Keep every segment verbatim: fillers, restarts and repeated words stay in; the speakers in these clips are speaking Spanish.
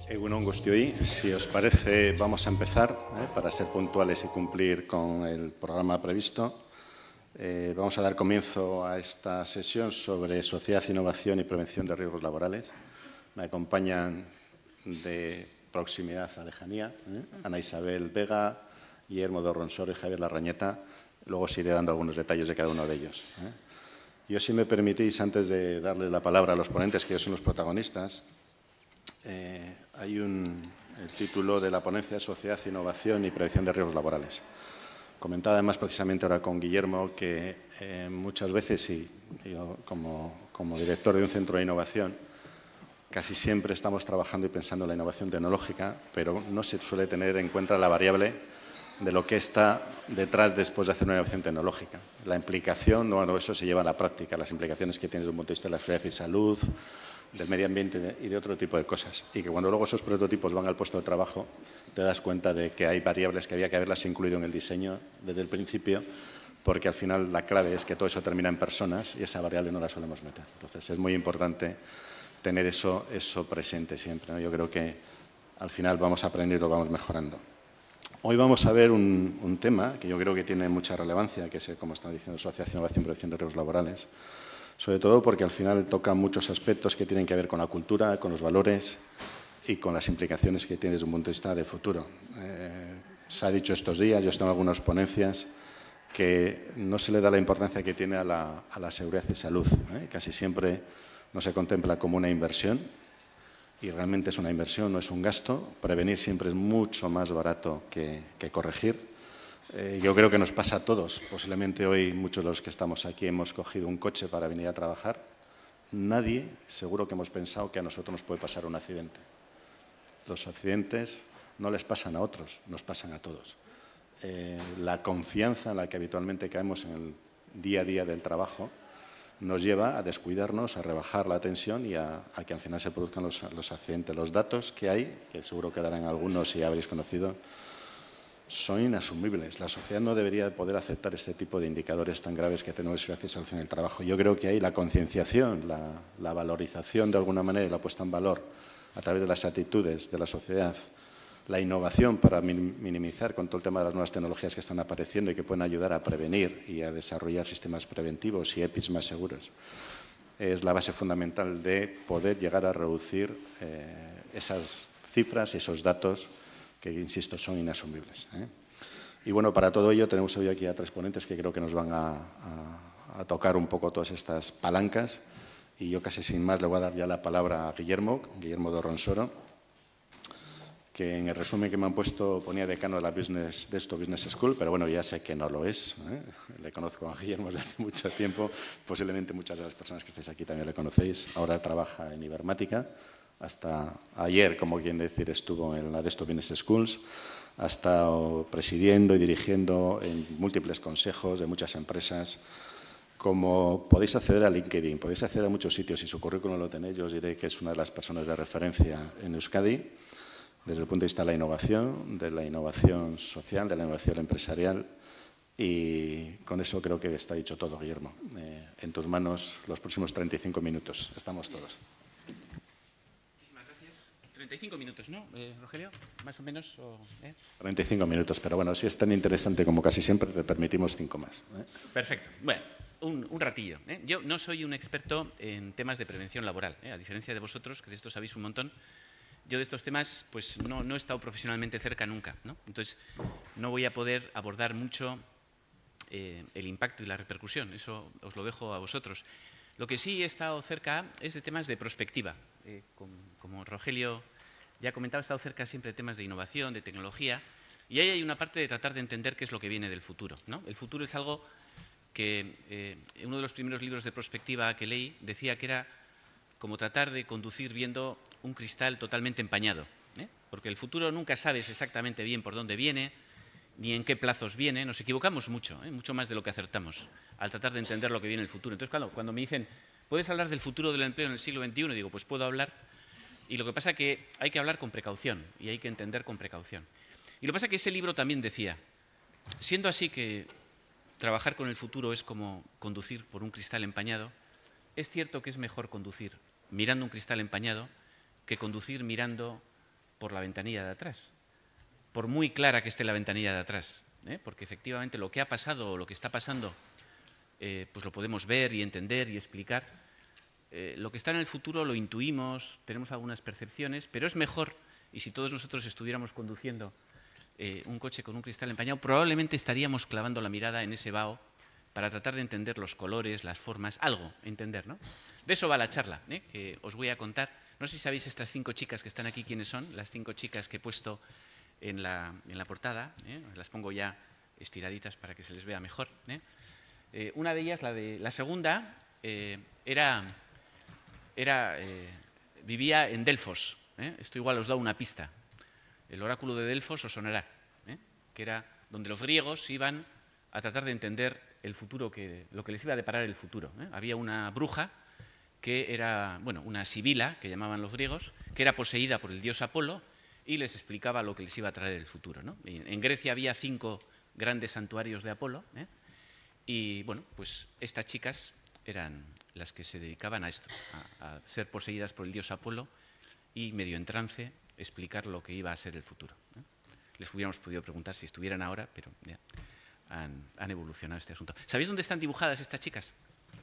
Egunon guztioi, si os parece vamos a empezar, ¿eh? para ser puntuales y cumplir con el programa previsto. Eh, vamos a dar comienzo a esta sesión sobre sociedad, innovación y prevención de riesgos laborales. Me acompañan de proximidad a lejanía ¿eh? Ana Isabel Vega, Guillermo de Ronsoro y Javier Larrañeta. Luego os iré dando algunos detalles de cada uno de ellos. ¿eh? Yo, si me permitís, antes de darle la palabra a los ponentes, que ellos son los protagonistas, eh, hay un, el título de la ponencia de Sociedad, Innovación y Prevención de Riesgos Laborales. Comentaba además precisamente ahora con Guillermo que eh, muchas veces, y yo como, como director de un centro de innovación, casi siempre estamos trabajando y pensando en la innovación tecnológica, pero no se suele tener en cuenta la variable de lo que está detrás después de hacer una innovación tecnológica. La implicación, bueno, eso se lleva a la práctica, las implicaciones que tiene desde un punto de vista de la seguridad y salud, del medio ambiente y de otro tipo de cosas. Y que cuando luego esos prototipos van al puesto de trabajo, te das cuenta de que hay variables que había que haberlas incluido en el diseño desde el principio, porque al final la clave es que todo eso termina en personas y esa variable no la solemos meter. Entonces es muy importante tener eso, eso presente siempre, ¿no? Yo creo que al final vamos a aprender y lo vamos mejorando. Hoy vamos a ver un, un tema que yo creo que tiene mucha relevancia, que es, como está diciendo, Sociedad, Innovación y Prevención de Riesgos Laborales, sobre todo porque al final toca muchos aspectos que tienen que ver con la cultura, con los valores y con las implicaciones que tiene desde un punto de vista de futuro. Eh, se ha dicho estos días, yo estoy en algunas ponencias, que no se le da la importancia que tiene a la, a la seguridad y salud. ¿eh? Casi siempre no se contempla como una inversión, y realmente es una inversión, no es un gasto. Prevenir siempre es mucho más barato que, que corregir. Eh, yo creo que nos pasa a todos. Posiblemente hoy muchos de los que estamos aquí hemos cogido un coche para venir a trabajar. Nadie, seguro que hemos pensado que a nosotros nos puede pasar un accidente. Los accidentes no les pasan a otros, nos pasan a todos. Eh, la confianza en la que habitualmente caemos en el día a día del trabajo nos lleva a descuidarnos, a rebajar la tensión y a, a que al final se produzcan los, los accidentes. Los datos que hay, que seguro que darán algunos si habréis conocido, son inasumibles. La sociedad no debería poder aceptar este tipo de indicadores tan graves que tenemos gracias al fin del trabajo. Yo creo que hay la concienciación, la, la valorización de alguna manera y la puesta en valor a través de las actitudes de la sociedad, la innovación para minimizar con todo el tema de las nuevas tecnologías que están apareciendo y que pueden ayudar a prevenir y a desarrollar sistemas preventivos y E P Is más seguros, es la base fundamental de poder llegar a reducir eh, esas cifras y esos datos que, insisto, son inasumibles. ¿eh? Y bueno, para todo ello tenemos hoy aquí a tres ponentes que creo que nos van a, a, a tocar un poco todas estas palancas, y yo casi sin más le voy a dar ya la palabra a Guillermo, Guillermo de Ronsoro, que en el resumen que me han puesto ponía decano de la Business, de esto Business School, pero bueno, ya sé que no lo es. ¿eh? Le conozco a Guillermo desde hace mucho tiempo, posiblemente muchas de las personas que estáis aquí también le conocéis. Ahora trabaja en Ibermática, hasta ayer, como quien decir, estuvo en la de esto Business Schools, ha estado presidiendo y dirigiendo en múltiples consejos de muchas empresas. Como podéis acceder a LinkedIn, podéis acceder a muchos sitios y su currículum lo tenéis, yo os diré que es una de las personas de referencia en Euskadi, desde el punto de vista de la innovación, de la innovación social, de la innovación empresarial, y con eso creo que está dicho todo, Guillermo. Eh, en tus manos los próximos treinta y cinco minutos. Estamos todos. Muchísimas gracias. treinta y cinco minutos, ¿no, eh, Rogelio? Más o menos. O, ¿eh? treinta y cinco minutos, pero bueno, si es tan interesante como casi siempre, te permitimos cinco más. ¿eh? Perfecto. Bueno, un, un ratillo. ¿eh? Yo no soy un experto en temas de prevención laboral, ¿eh? a diferencia de vosotros, que de esto sabéis un montón. Yo de estos temas pues no, no he estado profesionalmente cerca nunca, ¿no? Entonces no voy a poder abordar mucho eh, el impacto y la repercusión, eso os lo dejo a vosotros. Lo que sí he estado cerca es de temas de prospectiva. Eh, como, como Rogelio ya ha comentado, he estado cerca siempre de temas de innovación, de tecnología, y ahí hay una parte de tratar de entender qué es lo que viene del futuro, ¿no? El futuro es algo que eh, uno de los primeros libros de prospectiva que leí decía que era como tratar de conducir viendo un cristal totalmente empañado, ¿eh? Porque el futuro nunca sabes exactamente bien por dónde viene, ni en qué plazos viene. Nos equivocamos mucho, ¿eh? mucho más de lo que acertamos, al tratar de entender lo que viene en el futuro. Entonces, cuando, cuando me dicen, ¿puedes hablar del futuro del empleo en el siglo veintiuno? Digo, pues puedo hablar, y lo que pasa es que hay que hablar con precaución, y hay que entender con precaución. Y lo que pasa es que ese libro también decía, siendo así que trabajar con el futuro es como conducir por un cristal empañado, es cierto que es mejor conducir mirando un cristal empañado que conducir mirando por la ventanilla de atrás, por muy clara que esté la ventanilla de atrás, ¿eh? Porque efectivamente lo que ha pasado o lo que está pasando, eh, pues lo podemos ver y entender y explicar. Eh, lo que está en el futuro lo intuimos, tenemos algunas percepciones, pero es mejor, y si todos nosotros estuviéramos conduciendo eh, un coche con un cristal empañado, probablemente estaríamos clavando la mirada en ese vaho para tratar de entender los colores, las formas, algo, entender, ¿no? De eso va la charla, ¿eh? Que os voy a contar. No sé si sabéis estas cinco chicas que están aquí, quiénes son, las cinco chicas que he puesto en la, en la portada, ¿eh? Las pongo ya estiraditas para que se les vea mejor, ¿eh? Eh, una de ellas, la, de, la segunda, eh, era, era, eh, vivía en Delfos, ¿eh? Esto igual os da una pista. El oráculo de Delfos os sonará, ¿eh? Que era donde los griegos iban a tratar de entender el futuro, que, lo que les iba a deparar el futuro, ¿eh? Había una bruja que era, bueno, una sibila, que llamaban los griegos, que era poseída por el dios Apolo y les explicaba lo que les iba a traer el futuro, ¿no? En Grecia había cinco grandes santuarios de Apolo, ¿eh? Y, bueno, pues estas chicas eran las que se dedicaban a esto, a, a ser poseídas por el dios Apolo y, medio en trance, explicar lo que iba a ser el futuro, ¿eh? Les hubiéramos podido preguntar si estuvieran ahora, pero ya han, han evolucionado este asunto. ¿Sabéis dónde están dibujadas estas chicas?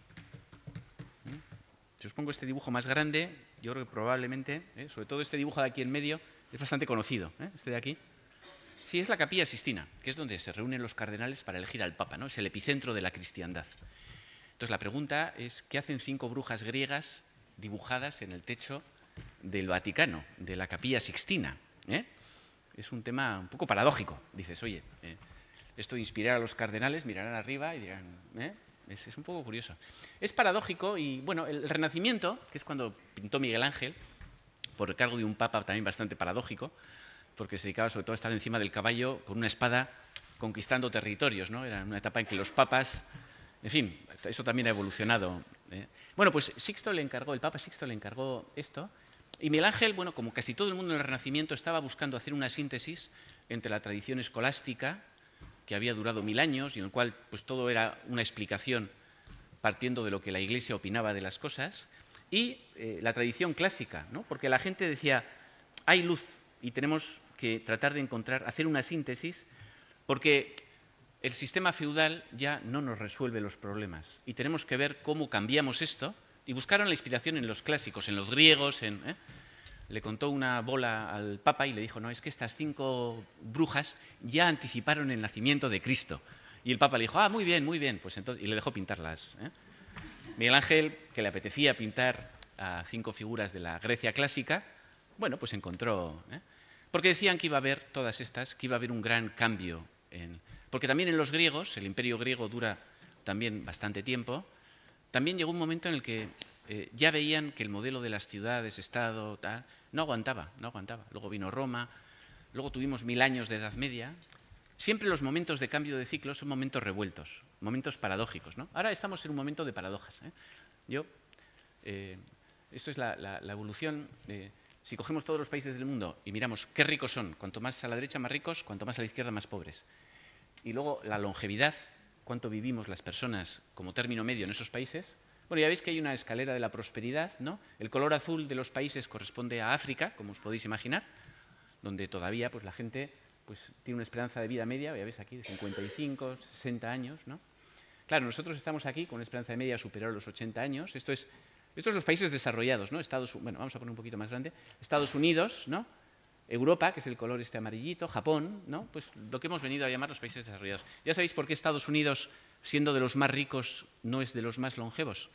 Si os pongo este dibujo más grande, yo creo que probablemente, ¿eh? sobre todo este dibujo de aquí en medio, es bastante conocido, ¿eh? Este de aquí. Sí, es la Capilla Sixtina, que es donde se reúnen los cardenales para elegir al Papa, ¿no? Es el epicentro de la cristiandad. Entonces la pregunta es, ¿qué hacen cinco brujas griegas dibujadas en el techo del Vaticano, de la Capilla Sixtina? ¿Eh? Es un tema un poco paradójico. Dices, oye, eh, esto de inspirar a los cardenales, mirarán arriba y dirán, ¿eh? Es, es un poco curioso. Es paradójico y, bueno, el Renacimiento, que es cuando pintó Miguel Ángel, por encargo de un papa también bastante paradójico, porque se dedicaba sobre todo a estar encima del caballo con una espada conquistando territorios, ¿no? Era una etapa en que los papas, en fin, eso también ha evolucionado, ¿eh? Bueno, pues Sixto le encargó, el Papa Sixto le encargó esto, y Miguel Ángel, bueno, como casi todo el mundo en el Renacimiento, estaba buscando hacer una síntesis entre la tradición escolástica, que había durado mil años y en el cual pues, todo era una explicación partiendo de lo que la Iglesia opinaba de las cosas, y eh, la tradición clásica, ¿no? Porque la gente decía, hay luz y tenemos que tratar de encontrar, hacer una síntesis, porque el sistema feudal ya no nos resuelve los problemas y tenemos que ver cómo cambiamos esto, y buscaron la inspiración en los clásicos, en los griegos, en... ¿eh? Le contó una bola al Papa y le dijo, no, es que estas cinco brujas ya anticiparon el nacimiento de Cristo. Y el Papa le dijo, ah, muy bien, muy bien, pues entonces, y le dejó pintarlas, ¿eh? Miguel Ángel, que le apetecía pintar a cinco figuras de la Grecia clásica, bueno, pues encontró, ¿eh? Porque decían que iba a haber todas estas, que iba a haber un gran cambio. En, porque también en los griegos, el imperio griego dura también bastante tiempo, también llegó un momento en el que Eh, ya veían que el modelo de las ciudades, Estado, tal, no aguantaba, no aguantaba. Luego vino Roma, luego tuvimos mil años de Edad Media. Siempre los momentos de cambio de ciclo son momentos revueltos, momentos paradójicos, ¿no? Ahora estamos en un momento de paradojas, ¿eh? Yo, eh, esto es la, la, la evolución. De, si cogemos todos los países del mundo y miramos qué ricos son, cuanto más a la derecha más ricos, cuanto más a la izquierda más pobres. Y luego la longevidad, cuánto vivimos las personas como término medio en esos países. Bueno, ya veis que hay una escalera de la prosperidad, ¿no? El color azul de los países corresponde a África, como os podéis imaginar, donde todavía pues, la gente pues, tiene una esperanza de vida media, ya veis aquí, de cincuenta y cinco, sesenta años, ¿no? Claro, nosotros estamos aquí con una esperanza de media superior a los ochenta años. Esto es, esto es los países desarrollados, ¿no? Estados, bueno, vamos a poner un poquito más grande. Estados Unidos, ¿no? Europa, que es el color este amarillito, Japón, ¿no? Pues lo que hemos venido a llamar los países desarrollados. ¿Ya sabéis por qué Estados Unidos, siendo de los más ricos, no es de los más longevos?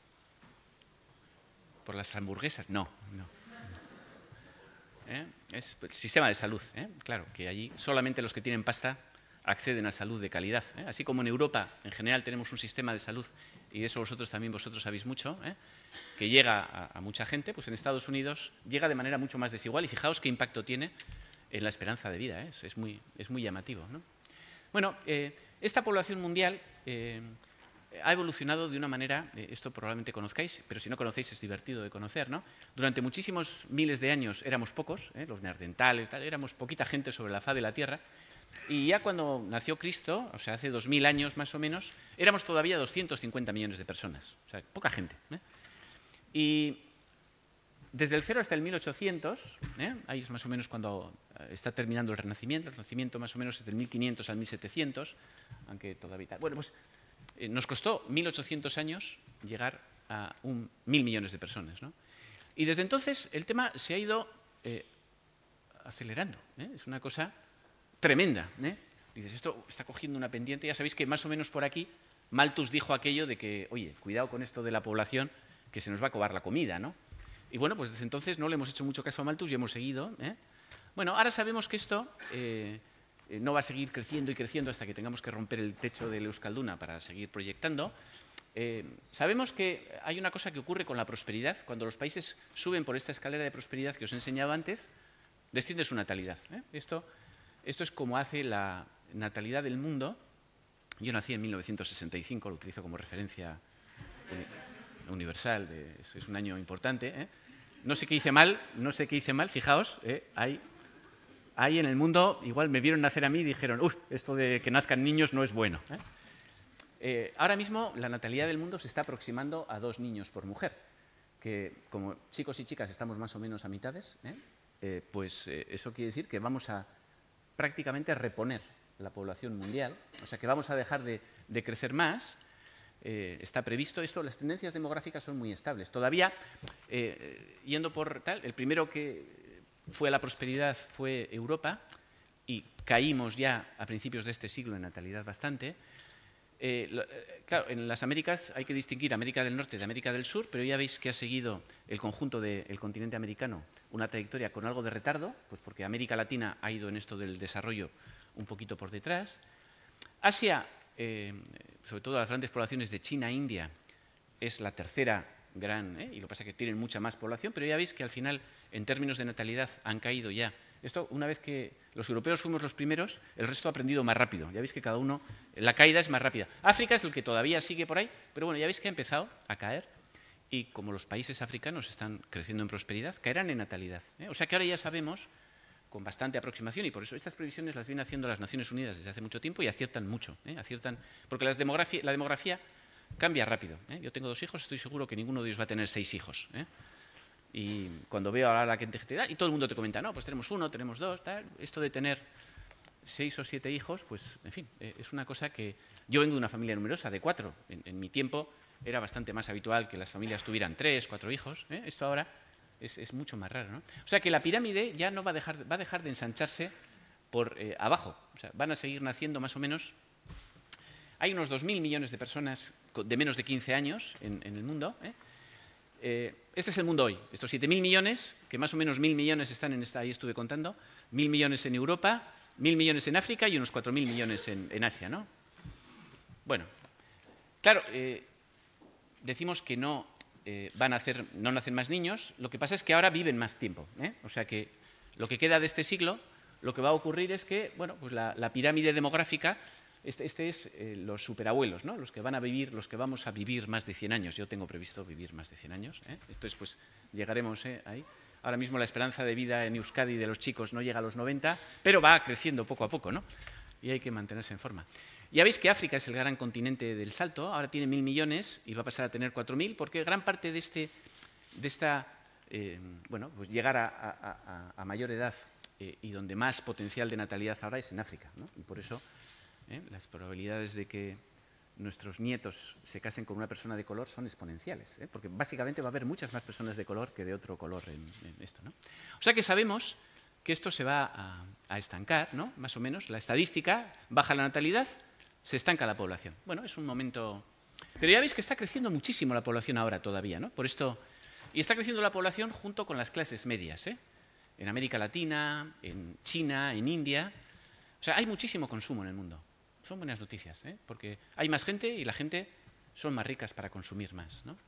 ¿Por las hamburguesas? No, no. ¿Eh? Es el sistema de salud, ¿eh? Claro, que allí solamente los que tienen pasta acceden a salud de calidad, ¿eh? Así como en Europa, en general, tenemos un sistema de salud, y de eso vosotros también vosotros sabéis mucho, ¿eh? Que llega a, a mucha gente, pues en Estados Unidos llega de manera mucho más desigual, y fijaos qué impacto tiene en la esperanza de vida, ¿eh? Es, es, muy, es muy llamativo, ¿no? Bueno, eh, esta población mundial eh, ha evolucionado de una manera, eh, esto probablemente conozcáis, pero si no conocéis es divertido de conocer, ¿no? Durante muchísimos miles de años éramos pocos, ¿eh? Los neandertales, tal, éramos poquita gente sobre la faz de la Tierra, y ya cuando nació Cristo, o sea, hace dos mil años más o menos, éramos todavía doscientos cincuenta millones de personas, o sea, poca gente, ¿eh? Y desde el cero hasta el mil ochocientos, ¿eh? Ahí es más o menos cuando está terminando el Renacimiento, el Renacimiento más o menos es del mil quinientos al mil setecientos, aunque todavía... Bueno, pues eh, nos costó mil ochocientos años llegar a un mil millones de personas, ¿no? Y desde entonces el tema se ha ido eh, acelerando, ¿eh? Es una cosa tremenda, ¿eh? Dices, esto está cogiendo una pendiente, ya sabéis que más o menos por aquí Malthus dijo aquello de que, oye, cuidado con esto de la población, que se nos va a acabar la comida, ¿no? Y bueno, pues desde entonces no le hemos hecho mucho caso a Malthus y hemos seguido, ¿eh? Bueno, ahora sabemos que esto eh, no va a seguir creciendo y creciendo hasta que tengamos que romper el techo del Euskalduna para seguir proyectando. Eh, sabemos que hay una cosa que ocurre con la prosperidad. Cuando los países suben por esta escalera de prosperidad que os he enseñado antes, desciende su natalidad, ¿eh? Esto, esto es como hace la natalidad del mundo. Yo nací en mil novecientos sesenta y cinco, lo utilizo como referencia universal, de, es, es un año importante, ¿eh? No sé qué hice mal, no sé qué hice mal, fijaos, ¿eh? hay, hay en el mundo, igual me vieron nacer a mí y dijeron, uy, esto de que nazcan niños no es bueno, ¿eh? Eh, ahora mismo la natalidad del mundo se está aproximando a dos niños por mujer, que como chicos y chicas estamos más o menos a mitades, ¿eh? Eh, pues eh, eso quiere decir que vamos a prácticamente reponer la población mundial, o sea que vamos a dejar de, de crecer más. Eh, está previsto esto, las tendencias demográficas son muy estables. Todavía, eh, yendo por tal, el primero que fue a la prosperidad fue Europa y caímos ya a principios de este siglo en natalidad bastante. Eh, lo, eh, claro, en las Américas hay que distinguir América del Norte de América del Sur, pero ya veis que ha seguido el conjunto del continente americano una trayectoria con algo de retardo, pues porque América Latina ha ido en esto del desarrollo un poquito por detrás. Asia, eh, sobre todo las grandes poblaciones de China e India, es la tercera gran, ¿eh? y lo que pasa es que tienen mucha más población, pero ya veis que al final, en términos de natalidad, han caído ya. Esto, una vez que los europeos fuimos los primeros, el resto ha aprendido más rápido. Ya veis que cada uno, la caída es más rápida. África es el que todavía sigue por ahí, pero bueno, ya veis que ha empezado a caer y como los países africanos están creciendo en prosperidad, caerán en natalidad, ¿eh? O sea que ahora ya sabemos con bastante aproximación, y por eso estas previsiones las vienen haciendo las Naciones Unidas desde hace mucho tiempo y aciertan mucho, ¿eh? aciertan, porque las demografía, la demografía cambia rápido, ¿eh? Yo tengo dos hijos, estoy seguro que ninguno de ellos va a tener seis hijos, ¿eh? Y cuando veo ahora la gente te da, y todo el mundo te comenta, no, pues tenemos uno, tenemos dos, tal. Esto de tener seis o siete hijos, pues, en fin, eh, es una cosa que... Yo vengo de una familia numerosa, de cuatro. En, en mi tiempo era bastante más habitual que las familias tuvieran tres, cuatro hijos, ¿eh? Esto ahora es, es mucho más raro, ¿no? O sea que la pirámide ya no va a dejar, va a dejar de ensancharse por eh, abajo. O sea, van a seguir naciendo más o menos... Hay unos dos mil millones de personas de menos de quince años en, en el mundo, ¿eh? Eh, este es el mundo hoy, estos siete mil millones, que más o menos mil millones están en esta, ahí estuve contando, mil millones en Europa, mil millones en África y unos cuatro mil millones en, en Asia, ¿no? Bueno, claro, eh, decimos que no eh, van a hacer, no nacen más niños, lo que pasa es que ahora viven más tiempo, ¿eh? O sea que lo que queda de este siglo, lo que va a ocurrir es que, bueno, pues la, la pirámide demográfica, Este, este es eh, los superabuelos, ¿no? Los que van a vivir, los que vamos a vivir más de cien años. Yo tengo previsto vivir más de cien años, ¿eh? Entonces, pues llegaremos ¿eh? ahí. Ahora mismo la esperanza de vida en Euskadi de los chicos no llega a los noventa, pero va creciendo poco a poco, ¿no? Y hay que mantenerse en forma. Ya veis que África es el gran continente del salto, ahora tiene mil millones y va a pasar a tener cuatro mil, porque gran parte de, este, de esta, eh, bueno, pues llegar a, a, a, a mayor edad eh, y donde más potencial de natalidad ahora es en África, ¿no? Y por eso... ¿Eh? Las probabilidades de que nuestros nietos se casen con una persona de color son exponenciales, ¿eh? Porque básicamente va a haber muchas más personas de color que de otro color en, en esto, ¿no? O sea que sabemos que esto se va a, a estancar, ¿no? Más o menos. La estadística, baja la natalidad, se estanca la población. Bueno, es un momento... Pero ya veis que está creciendo muchísimo la población ahora todavía, ¿no? Por esto... Y está creciendo la población junto con las clases medias, ¿eh? En América Latina, en China, en India... O sea, hay muchísimo consumo en el mundo. Son buenas noticias, ¿eh? Porque hay más gente y la gente son más ricas para consumir más, ¿no?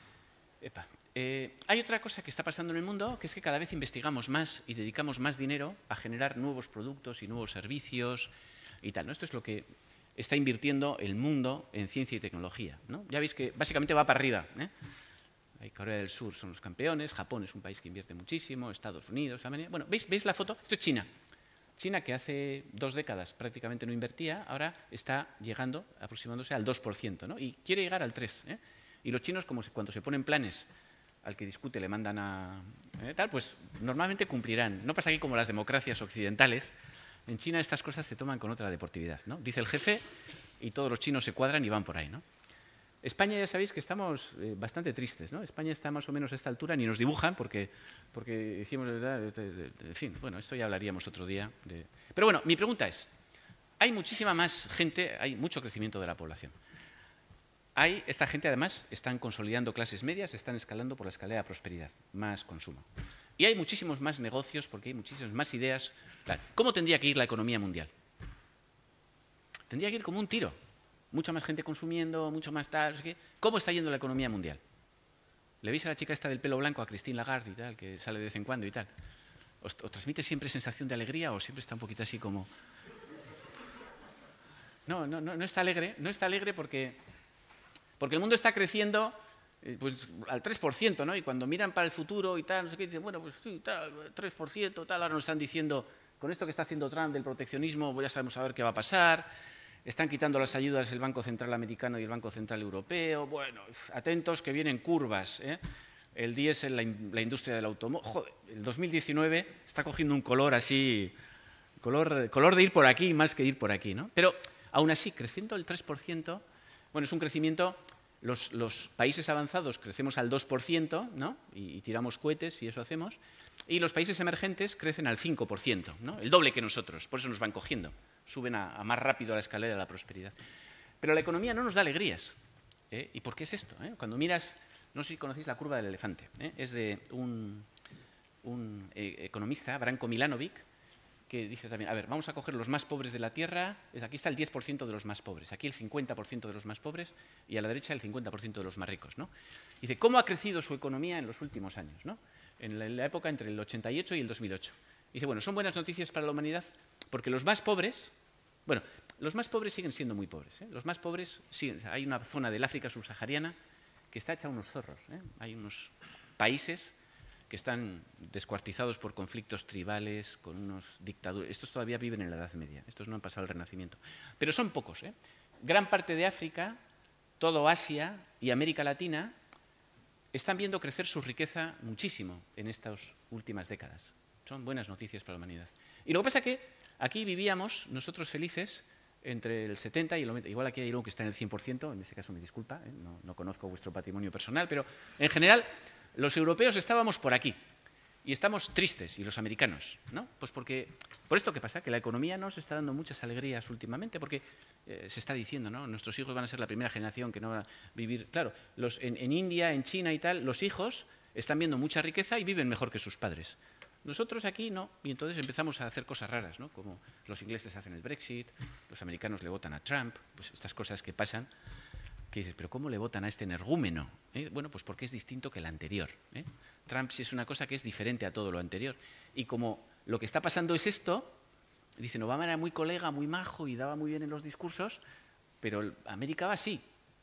Epa. Eh, hay otra cosa que está pasando en el mundo, que es que cada vez investigamos más y dedicamos más dinero a generar nuevos productos y nuevos servicios y tal, ¿no? Esto es lo que está invirtiendo el mundo en ciencia y tecnología, ¿no? Ya veis que básicamente va para arriba, ¿eh? Hay Corea del Sur son los campeones, Japón es un país que invierte muchísimo, Estados Unidos, América... Bueno, ¿veis, ¿veis la foto? Esto es China. China, que hace dos décadas prácticamente no invertía, ahora está llegando, aproximándose al dos por ciento, ¿no? Y quiere llegar al tres por ciento, ¿eh? Y los chinos, como se, cuando se ponen planes al que discute le mandan a eh, tal, pues normalmente cumplirán. No pasa aquí como las democracias occidentales. En China estas cosas se toman con otra deportividad, ¿no? Dice el jefe y todos los chinos se cuadran y van por ahí, ¿no? España ya sabéis que estamos eh, bastante tristes, ¿no? España está más o menos a esta altura, ni nos dibujan porque, porque hicimos, ¿verdad? En fin, bueno, esto ya hablaríamos otro día. De... Pero bueno, mi pregunta es, hay muchísima más gente, hay mucho crecimiento de la población. Hay, esta gente además están consolidando clases medias, están escalando por la escalera de prosperidad, más consumo. Y hay muchísimos más negocios porque hay muchísimas más ideas. Tal. ¿Cómo tendría que ir la economía mundial? Tendría que ir como un tiro. Mucha más gente consumiendo, mucho más tal. No sé qué. ¿Cómo está yendo la economía mundial? ¿Le veis a la chica esta del pelo blanco, a Christine Lagarde y tal, que sale de vez en cuando y tal? ¿Os, os transmite siempre sensación de alegría o siempre está un poquito así como...? No, no, no, no está alegre. No está alegre porque, porque el mundo está creciendo eh, pues, al tres por ciento, ¿no? Y cuando miran para el futuro y tal, no sé qué, dicen, bueno, pues sí, tal, tres por ciento, tal, ahora nos están diciendo, con esto que está haciendo Trump del proteccionismo, pues ya sabemos a ver qué va a pasar. Están quitando las ayudas del Banco Central Americano y el Banco Central Europeo. Bueno, atentos que vienen curvas, ¿eh? El diésel, la, in la industria del automóvil. Joder, el dos mil diecinueve está cogiendo un color así, color, color de ir por aquí más que ir por aquí, ¿no? Pero aún así, creciendo el tres por ciento, bueno, es un crecimiento, los, los países avanzados crecemos al dos por ciento, ¿no? Y, y tiramos cohetes y eso hacemos, y los países emergentes crecen al cinco por ciento, ¿no? El doble que nosotros, por eso nos van cogiendo. Suben a, a más rápido a la escalera de la prosperidad. Pero la economía no nos da alegrías. ¿eh? ¿Y por qué es esto? ¿eh? Cuando miras, no sé si conocéis la curva del elefante, ¿eh? es de un, un eh, economista, Branko Milanovic, que dice también, a ver, vamos a coger los más pobres de la Tierra, aquí está el diez por ciento de los más pobres, aquí el cincuenta por ciento de los más pobres y a la derecha el cincuenta por ciento de los más ricos, ¿no? Dice, ¿cómo ha crecido su economía en los últimos años, ¿no? En la, en la época entre el ochenta y ocho y el dos mil ocho. Dice, bueno, son buenas noticias para la humanidad porque los más pobres, bueno, los más pobres siguen siendo muy pobres. ¿eh? Los más pobres, siguen, hay una zona del África subsahariana que está hecha unos zorros. ¿eh? Hay unos países que están descuartizados por conflictos tribales, con unos dictaduras. Estos todavía viven en la Edad Media, estos no han pasado el Renacimiento. Pero son pocos. ¿eh? Gran parte de África, todo Asia y América Latina están viendo crecer su riqueza muchísimo en estas últimas décadas. Son buenas noticias para la humanidad. Y lo que pasa es que aquí vivíamos, nosotros felices, entre el setenta y el noventa. Igual aquí hay uno que está en el cien por ciento, en ese caso me disculpa, ¿eh? no, no conozco vuestro patrimonio personal, pero en general los europeos estábamos por aquí. Y estamos tristes, y los americanos, ¿no? Pues porque, por esto que pasa, que la economía nos está dando muchas alegrías últimamente, porque eh, se está diciendo, ¿no? Nuestros hijos van a ser la primera generación que no va a vivir... Claro, los, en, en India, en China y tal, los hijos están viendo mucha riqueza y viven mejor que sus padres. Nosotros aquí no, y entonces empezamos a hacer cosas raras, ¿no? Como los ingleses hacen el Brexit, los americanos le votan a Trump, pues estas cosas que pasan, que dices, pero ¿cómo le votan a este energúmeno? ¿Eh? Bueno, pues porque es distinto que el anterior. ¿eh? Trump sí es una cosa que es diferente a todo lo anterior. Y como lo que está pasando es esto, dicen, Obama era muy colega, muy majo y daba muy bien en los discursos, pero América va así.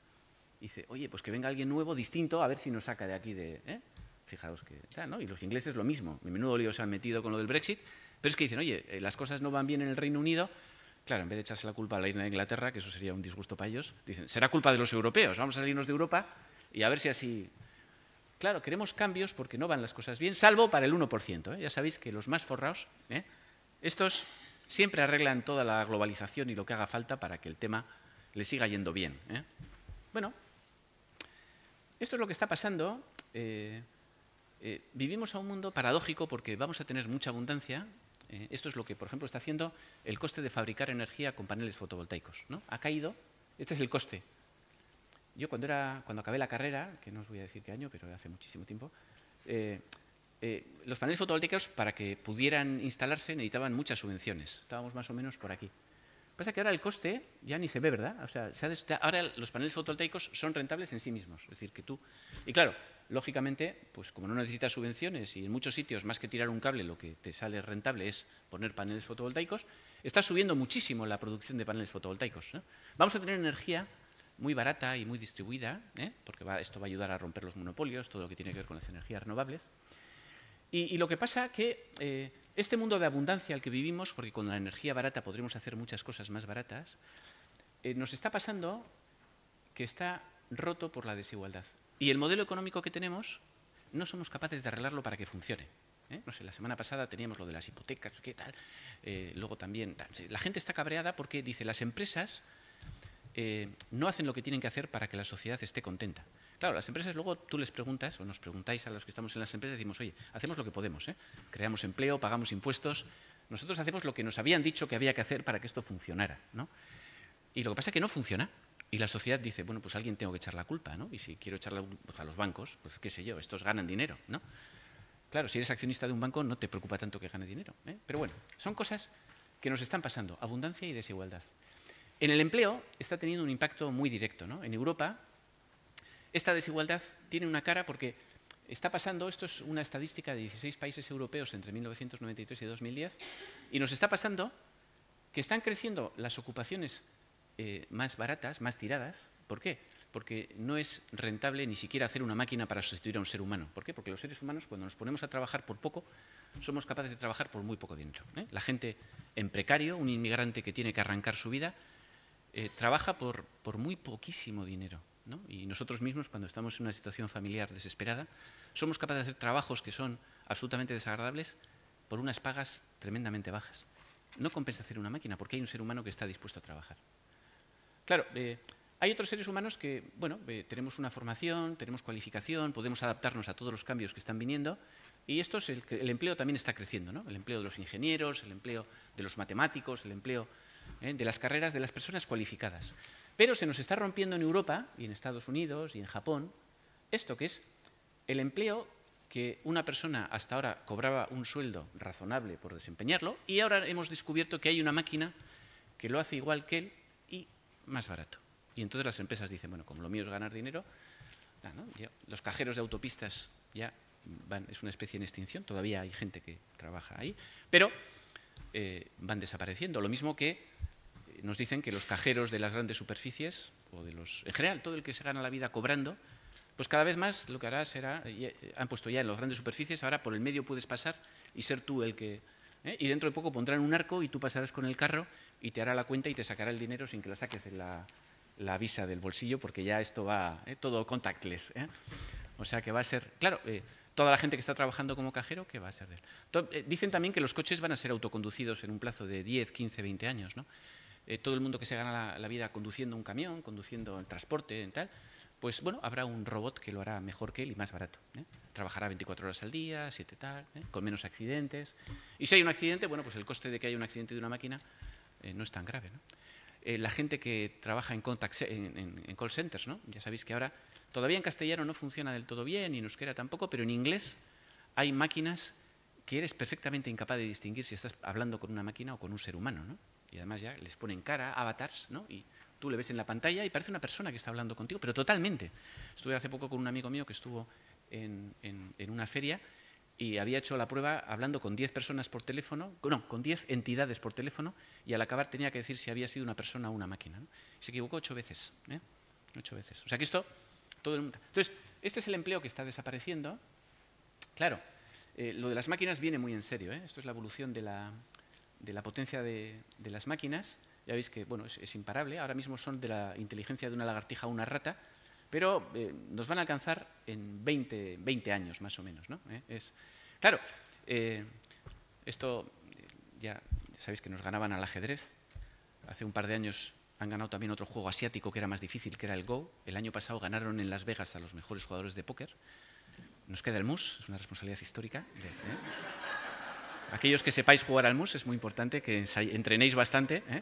Dice, oye, pues que venga alguien nuevo, distinto, a ver si nos saca de aquí de... ¿eh? Fijaos que... ¿no? Y los ingleses lo mismo. En menudo lío se han metido con lo del Brexit, pero es que dicen, oye, las cosas no van bien en el Reino Unido. Claro, en vez de echarse la culpa a la isla de Inglaterra, que eso sería un disgusto para ellos, dicen, será culpa de los europeos, vamos a salirnos de Europa y a ver si así... Claro, queremos cambios porque no van las cosas bien, salvo para el uno por ciento. ¿eh? Ya sabéis que los más forrados, ¿eh? estos siempre arreglan toda la globalización y lo que haga falta para que el tema le siga yendo bien. ¿eh? Bueno, esto es lo que está pasando. Eh, eh, vivimos a un mundo paradójico porque vamos a tener mucha abundancia. Eh, esto es lo que, por ejemplo, está haciendo el coste de fabricar energía con paneles fotovoltaicos, ¿no? Ha caído, este es el coste. Yo cuando, era, cuando acabé la carrera, que no os voy a decir qué año, pero hace muchísimo tiempo, eh, eh, los paneles fotovoltaicos para que pudieran instalarse necesitaban muchas subvenciones. Estábamos más o menos por aquí. Lo que pasa es que ahora el coste ya ni se ve, ¿verdad? O sea, se ha ahora los paneles fotovoltaicos son rentables en sí mismos. Es decir, que tú... Y claro, lógicamente, pues como no necesitas subvenciones y en muchos sitios más que tirar un cable lo que te sale rentable es poner paneles fotovoltaicos, está subiendo muchísimo la producción de paneles fotovoltaicos. ¿no? Vamos a tener energía muy barata y muy distribuida, ¿eh? porque va, esto va a ayudar a romper los monopolios, todo lo que tiene que ver con las energías renovables. Y, y lo que pasa que eh, este mundo de abundancia al que vivimos, porque con la energía barata podremos hacer muchas cosas más baratas, eh, nos está pasando que está roto por la desigualdad. Y el modelo económico que tenemos no somos capaces de arreglarlo para que funcione. ¿eh? No sé, la semana pasada teníamos lo de las hipotecas, ¿qué tal? Eh, luego también, tal. La gente está cabreada porque dice, las empresas eh, no hacen lo que tienen que hacer para que la sociedad esté contenta. Claro, las empresas luego tú les preguntas, o nos preguntáis a los que estamos en las empresas, decimos, oye, hacemos lo que podemos, ¿eh? Creamos empleo, pagamos impuestos, nosotros hacemos lo que nos habían dicho que había que hacer para que esto funcionara, ¿no? Y lo que pasa es que no funciona. Y la sociedad dice, bueno, pues a alguien tengo que echar la culpa, ¿no? Y si quiero echarla pues a los bancos, pues qué sé yo, estos ganan dinero, ¿no? Claro, si eres accionista de un banco no te preocupa tanto que gane dinero, ¿eh? Pero bueno, son cosas que nos están pasando, abundancia y desigualdad. En el empleo está teniendo un impacto muy directo, ¿no? En Europa, esta desigualdad tiene una cara porque está pasando, esto es una estadística de dieciséis países europeos entre mil novecientos noventa y tres y dos mil diez, y nos está pasando que están creciendo las ocupaciones eh, más baratas, más tiradas. ¿Por qué? Porque no es rentable ni siquiera hacer una máquina para sustituir a un ser humano. ¿Por qué? Porque los seres humanos, cuando nos ponemos a trabajar por poco, somos capaces de trabajar por muy poco dinero, ¿eh? La gente en precario, un inmigrante que tiene que arrancar su vida, eh, trabaja por, por muy poquísimo dinero, ¿no? Y nosotros mismos, cuando estamos en una situación familiar desesperada, somos capaces de hacer trabajos que son absolutamente desagradables por unas pagas tremendamente bajas. No compensa hacer una máquina porque hay un ser humano que está dispuesto a trabajar. Claro, eh, hay otros seres humanos que, bueno, eh, tenemos una formación, tenemos cualificación, podemos adaptarnos a todos los cambios que están viniendo y esto es el, el empleo también está creciendo, ¿no? El empleo de los ingenieros, el empleo de los matemáticos, el empleo eh, de las carreras de las personas cualificadas. Pero se nos está rompiendo en Europa y en Estados Unidos y en Japón esto que es el empleo que una persona hasta ahora cobraba un sueldo razonable por desempeñarlo y ahora hemos descubierto que hay una máquina que lo hace igual que él y más barato. Y entonces las empresas dicen, bueno, como lo mío es ganar dinero, ¿no? Ya, los cajeros de autopistas ya van, es una especie en extinción, todavía hay gente que trabaja ahí, pero eh, van desapareciendo. Lo mismo que nos dicen que los cajeros de las grandes superficies, o de los, en general, todo el que se gana la vida cobrando, pues cada vez más lo que hará será, ya, han puesto ya en las grandes superficies, ahora por el medio puedes pasar y ser tú el que, ¿eh? Y dentro de poco pondrán un arco y tú pasarás con el carro y te hará la cuenta y te sacará el dinero sin que la saques en la, la visa del bolsillo, porque ya esto va, ¿eh? Todo contactless, ¿eh? O sea que va a ser, claro, eh, toda la gente que está trabajando como cajero, ¿qué va a ser de él? To- eh, dicen también que los coches van a ser autoconducidos en un plazo de diez, quince, veinte años, ¿no? Eh, todo el mundo que se gana la, la vida conduciendo un camión, conduciendo el transporte y tal, pues bueno, habrá un robot que lo hará mejor que él y más barato, ¿eh? Trabajará veinticuatro horas al día, siete tal, ¿eh? Con menos accidentes. Y si hay un accidente, bueno, pues el coste de que haya un accidente de una máquina eh, no es tan grave, ¿no? Eh, la gente que trabaja en, contact, en, en, en call centers, ¿no? Ya sabéis que ahora todavía en castellano no funciona del todo bien, ni en euskera tampoco, pero en inglés hay máquinas que eres perfectamente incapaz de distinguir si estás hablando con una máquina o con un ser humano, ¿no? Y además ya les ponen cara, avatars, ¿no? Y tú le ves en la pantalla y parece una persona que está hablando contigo, pero totalmente. Estuve hace poco con un amigo mío que estuvo en, en, en una feria y había hecho la prueba hablando con diez personas por teléfono, no, con diez entidades por teléfono, y al acabar tenía que decir si había sido una persona o una máquina, ¿no? Se equivocó ocho veces, ¿eh? Ocho veces. O sea que esto, todo el mundo. Entonces, este es el empleo que está desapareciendo. Claro, eh, lo de las máquinas viene muy en serio, ¿eh? Esto es la evolución de la, de la potencia de, de las máquinas. Ya veis que, bueno, es, es imparable. Ahora mismo son de la inteligencia de una lagartija a una rata, pero eh, nos van a alcanzar en veinte, veinte años más o menos, ¿no? ¿Eh? Es, claro, eh, esto ya sabéis que nos ganaban al ajedrez. Hace un par de años han ganado también otro juego asiático que era más difícil, que era el Go. El año pasado ganaron en Las Vegas a los mejores jugadores de póker. Nos queda el mus, es una responsabilidad histórica. De, ¿eh? Aquellos que sepáis jugar al mus es muy importante que entrenéis bastante, ¿eh?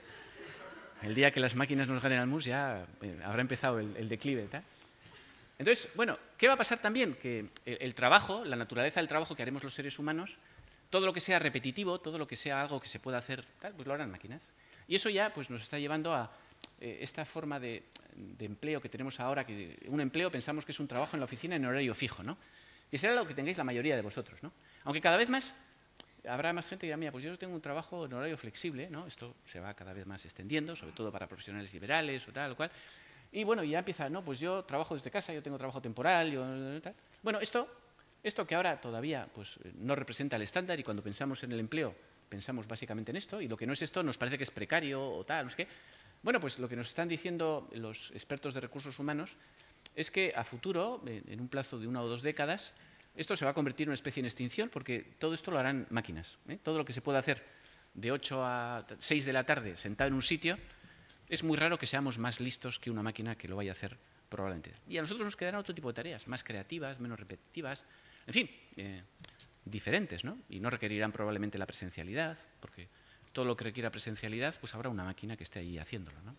El día que las máquinas nos ganen al mus ya eh, habrá empezado el, el declive, ¿tá? Entonces, bueno, ¿qué va a pasar también? Que el, el trabajo, la naturaleza del trabajo que haremos los seres humanos, todo lo que sea repetitivo, todo lo que sea algo que se pueda hacer, tal, pues lo harán máquinas. Y eso ya pues, nos está llevando a eh, esta forma de, de empleo que tenemos ahora, que un empleo pensamos que es un trabajo en la oficina en horario fijo, ¿no? Y será lo que tengáis la mayoría de vosotros, ¿no? Aunque cada vez más habrá más gente que dirá, mira, pues yo tengo un trabajo en horario flexible, ¿no? Esto se va cada vez más extendiendo, sobre todo para profesionales liberales o tal o cual. Y bueno, ya empieza, no, pues yo trabajo desde casa, yo tengo trabajo temporal, yo tal. Bueno, esto, esto que ahora todavía pues, no representa el estándar y cuando pensamos en el empleo pensamos básicamente en esto y lo que no es esto nos parece que es precario o tal, no sé qué. Bueno, pues lo que nos están diciendo los expertos de recursos humanos es que a futuro, en un plazo de una o dos décadas, esto se va a convertir en una especie en extinción porque todo esto lo harán máquinas. ¿eh? Todo lo que se pueda hacer de ocho a seis de la tarde sentado en un sitio, es muy raro que seamos más listos que una máquina que lo vaya a hacer probablemente. Y a nosotros nos quedarán otro tipo de tareas, más creativas, menos repetitivas, en fin, eh, diferentes, ¿no? Y no requerirán probablemente la presencialidad, porque todo lo que requiera presencialidad, pues habrá una máquina que esté ahí haciéndolo, ¿no?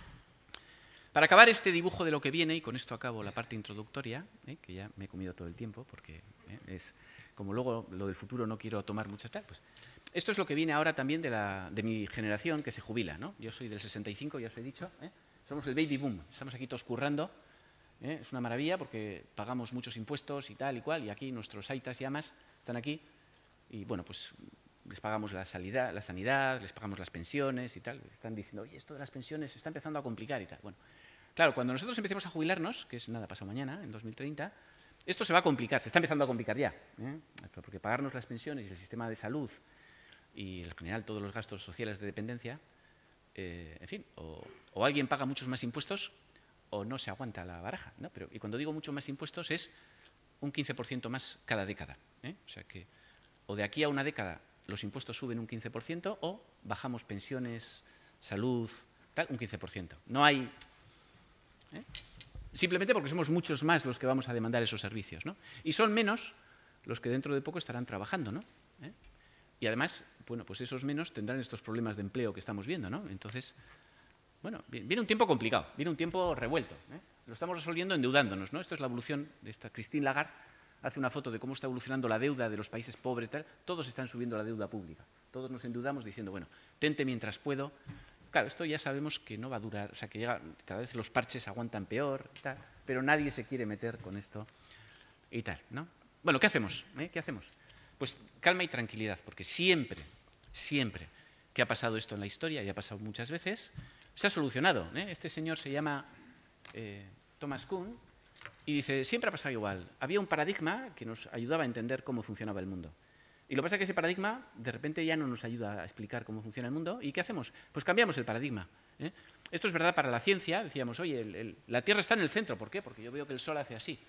Para acabar este dibujo de lo que viene, y con esto acabo la parte introductoria, ¿eh? que ya me he comido todo el tiempo, porque ¿eh? es como luego lo del futuro no quiero tomar muchas tal, pues esto es lo que viene ahora también de, la, de mi generación que se jubila, ¿no? Yo soy del sesenta y cinco, ya os he dicho, ¿eh? Somos el baby boom, estamos aquí todos currando, ¿eh? Es una maravilla porque pagamos muchos impuestos y tal y cual, y aquí nuestros aitas y amas están aquí, y bueno, pues les pagamos la sanidad, la sanidad, les pagamos las pensiones y tal, están diciendo, oye, esto de las pensiones se está empezando a complicar y tal. Bueno, claro, cuando nosotros empecemos a jubilarnos, que es nada, pasado mañana, en dos mil treinta, esto se va a complicar, se está empezando a complicar ya, ¿eh? Porque pagarnos las pensiones y el sistema de salud y en general todos los gastos sociales de dependencia, eh, en fin, o, o alguien paga muchos más impuestos o no se aguanta la baraja, ¿no? Pero, y cuando digo mucho más impuestos es un quince por ciento más cada década, ¿eh? O sea que o de aquí a una década los impuestos suben un quince por ciento o bajamos pensiones, salud, tal, un quince por ciento. No hay... ¿eh? Simplemente porque somos muchos más los que vamos a demandar esos servicios, ¿no? Y son menos los que dentro de poco estarán trabajando, ¿no? ¿Eh? Y además, bueno, pues esos menos tendrán estos problemas de empleo que estamos viendo, ¿no? Entonces, bueno, viene un tiempo complicado, viene un tiempo revuelto, ¿eh? Lo estamos resolviendo endeudándonos, ¿no? Esto es la evolución de esta Christine Lagarde, hace una foto de cómo está evolucionando la deuda de los países pobres y tal. Todos están subiendo la deuda pública, todos nos endeudamos diciendo, bueno, tente mientras puedo. Claro, esto ya sabemos que no va a durar, o sea, que llega, cada vez los parches aguantan peor, y tal, pero nadie se quiere meter con esto y tal, ¿no? Bueno, ¿qué hacemos? ¿Eh? ¿Qué hacemos? Pues calma y tranquilidad, porque siempre, siempre que ha pasado esto en la historia, y ha pasado muchas veces, se ha solucionado, ¿eh? Este señor se llama eh, Thomas Kuhn y dice, siempre ha pasado igual. Había un paradigma que nos ayudaba a entender cómo funcionaba el mundo. Y lo que pasa es que ese paradigma de repente ya no nos ayuda a explicar cómo funciona el mundo. ¿Y qué hacemos? Pues cambiamos el paradigma, ¿eh? Esto es verdad para la ciencia. Decíamos, oye, el, el, la Tierra está en el centro. ¿Por qué? Porque yo veo que el Sol hace así.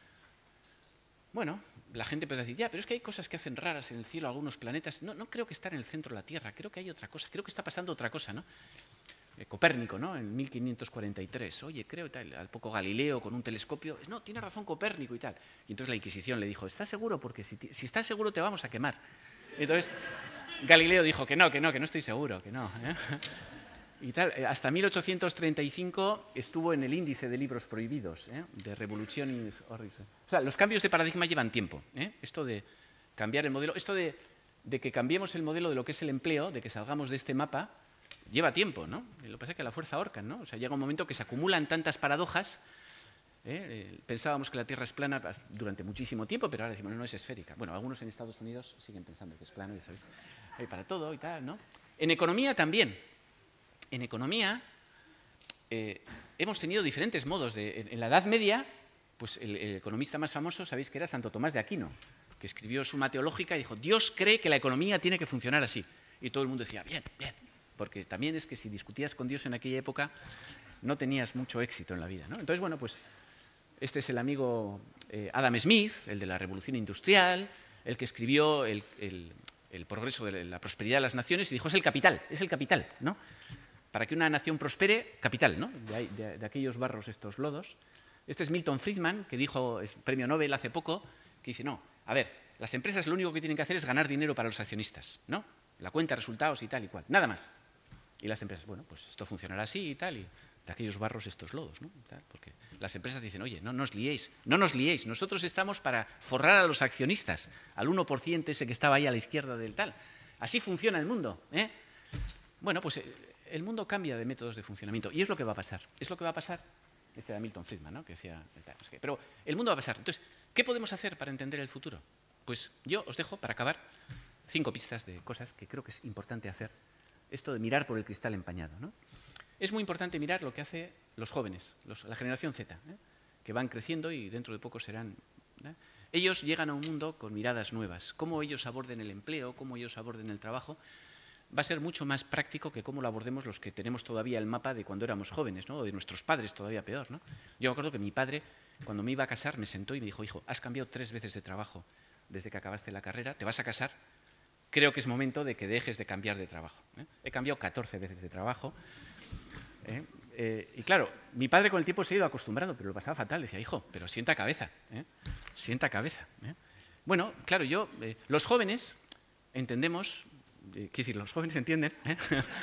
Bueno, la gente puede decir, ya, pero es que hay cosas que hacen raras en el cielo, algunos planetas. No, no creo que está en el centro de la Tierra, creo que hay otra cosa, creo que está pasando otra cosa, ¿no? Eh, Copérnico, ¿no? En mil quinientos cuarenta y tres, oye, creo, tal, al poco Galileo con un telescopio, no, tiene razón Copérnico y tal. Y entonces la Inquisición le dijo, ¿estás seguro? Porque si, si estás seguro te vamos a quemar. Entonces Galileo dijo que no, que no, que no estoy seguro, que no, ¿eh? Y tal, hasta mil ochocientos treinta y cinco estuvo en el índice de libros prohibidos, ¿eh? De Revolution. O sea, los cambios de paradigma llevan tiempo, ¿eh? Esto de cambiar el modelo, esto de, de que cambiemos el modelo de lo que es el empleo, de que salgamos de este mapa, lleva tiempo, ¿no? Lo que pasa es que la fuerza ahorcan, ¿no? O sea, llega un momento que se acumulan tantas paradojas. ¿eh? Pensábamos que la Tierra es plana durante muchísimo tiempo, pero ahora decimos, no, no es esférica. Bueno, algunos en Estados Unidos siguen pensando que es plano, ya sabéis, hay para todo y tal, ¿no? En economía también. En economía eh, hemos tenido diferentes modos. De, en, en la Edad Media, pues el, el economista más famoso, sabéis que era Santo Tomás de Aquino, que escribió Summa Teológica y dijo, Dios cree que la economía tiene que funcionar así. Y todo el mundo decía, bien, bien, porque también es que si discutías con Dios en aquella época no tenías mucho éxito en la vida, ¿no? Entonces, bueno, pues este es el amigo eh, Adam Smith, el de la Revolución Industrial, el que escribió el, el, el progreso de la prosperidad de las naciones y dijo, es el capital, es el capital, ¿no? Para que una nación prospere, capital, ¿no? De, de, de aquellos barros, estos lodos. Este es Milton Friedman, que dijo, es premio Nobel hace poco, que dice, no, a ver, las empresas lo único que tienen que hacer es ganar dinero para los accionistas, ¿no? La cuenta de resultados y tal y cual, nada más. Y las empresas, bueno, pues esto funcionará así y tal, y de aquellos barros estos lodos, ¿no? Porque las empresas dicen, oye, no nos liéis, no nos liéis, nosotros estamos para forrar a los accionistas, al uno por ciento ese que estaba ahí a la izquierda del tal. Así funciona el mundo, ¿eh? Bueno, pues el mundo cambia de métodos de funcionamiento y es lo que va a pasar. Es lo que va a pasar. Este era Milton Friedman, ¿no? Que decía, pero el mundo va a pasar. Entonces, ¿qué podemos hacer para entender el futuro? Pues yo os dejo, para acabar, cinco pistas de cosas que creo que es importante hacer. Esto de mirar por el cristal empañado, ¿no? Es muy importante mirar lo que hacen los jóvenes, los, la generación Z, ¿eh? Que van creciendo y dentro de poco serán... ¿eh? Ellos llegan a un mundo con miradas nuevas. Cómo ellos aborden el empleo, cómo ellos aborden el trabajo, va a ser mucho más práctico que cómo lo abordemos los que tenemos todavía el mapa de cuando éramos jóvenes, ¿no? O de nuestros padres, todavía peor, ¿no? Yo me acuerdo que mi padre, cuando me iba a casar, me sentó y me dijo, hijo, has cambiado tres veces de trabajo desde que acabaste la carrera, te vas a casar, creo que es momento de que dejes de cambiar de trabajo. ¿eh? He cambiado catorce veces de trabajo. ¿eh? Eh, y claro, mi padre con el tiempo se ha ido acostumbrando, pero lo pasaba fatal. Decía, hijo, pero sienta cabeza, ¿eh? sienta cabeza. ¿eh? Bueno, claro, yo, eh, los jóvenes entendemos, eh, quiero decir, los jóvenes entienden, ¿eh?